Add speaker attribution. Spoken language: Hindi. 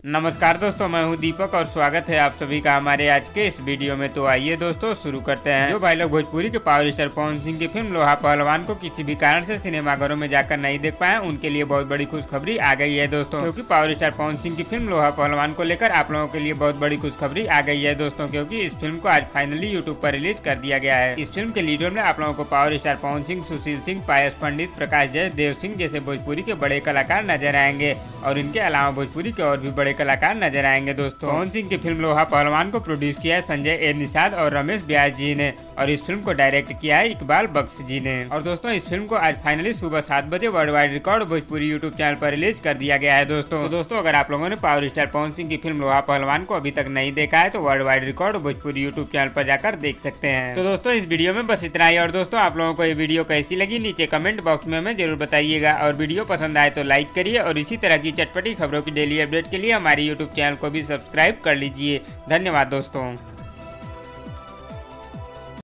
Speaker 1: नमस्कार दोस्तों, मैं हूं दीपक और स्वागत है आप सभी का हमारे आज के इस वीडियो में। तो आइए दोस्तों शुरू करते हैं। जो भाई लोग भोजपुरी के पावर स्टार पवन सिंह की फिल्म लोहा पहलवान को किसी भी कारण से सिनेमाघरों में जाकर नहीं देख पाए, उनके लिए बहुत बड़ी खुशखबरी आ गई है दोस्तों। क्योंकि पावर स्टार पवन सिंह की फिल्म लोहा पहलवान को लेकर आप लोगों के लिए बहुत बड़ी खुशखबरी आ गई है दोस्तों, क्योंकि इस फिल्म को आज फाइनली यूट्यूब पर रिलीज कर दिया गया है। इस फिल्म के लीड रोल में आप लोगों को पावर स्टार पवन सिंह, सुशील सिंह, पायस पंडित, प्रकाश जैस, देव सिंह जैसे भोजपुरी के बड़े कलाकार नजर आएंगे और इनके अलावा भोजपुरी के और भी बड़े कलाकार नजर आएंगे दोस्तों। पवन सिंह की फिल्म लोहा पहलवान को प्रोड्यूस किया है संजय ए निषाद और रमेश व्यास जी ने, और इस फिल्म को डायरेक्ट किया है इकबाल बख्श जी ने। और दोस्तों इस फिल्म को आज फाइनली सुबह 7 बजे world wide record Bhojpuri YouTube channel पर रिलीज कर दिया गया है दोस्तों। तो दोस्तों अगर आप लोगों ने पावर स्टार पवन सिंह की फिल्म लोहा पहलवान को अभी तक नहीं देखा है तो world wide record Bhojpuri YouTube channel पर जाकर देख सकते हैं। तो दोस्तों इस वीडियो में बस इतना ही। और दोस्तों आप लोगों को ये वीडियो कैसी लगी नीचे कमेंट बॉक्स में हमें जरूर बताइएगा, और वीडियो पसंद आए तो लाइक करिए, और इसी तरह की चटपटी खबरों की डेली अपडेट के लिए हमारे यूट्यूब चैनल को भी सब्सक्राइब कर लीजिए। धन्यवाद दोस्तों।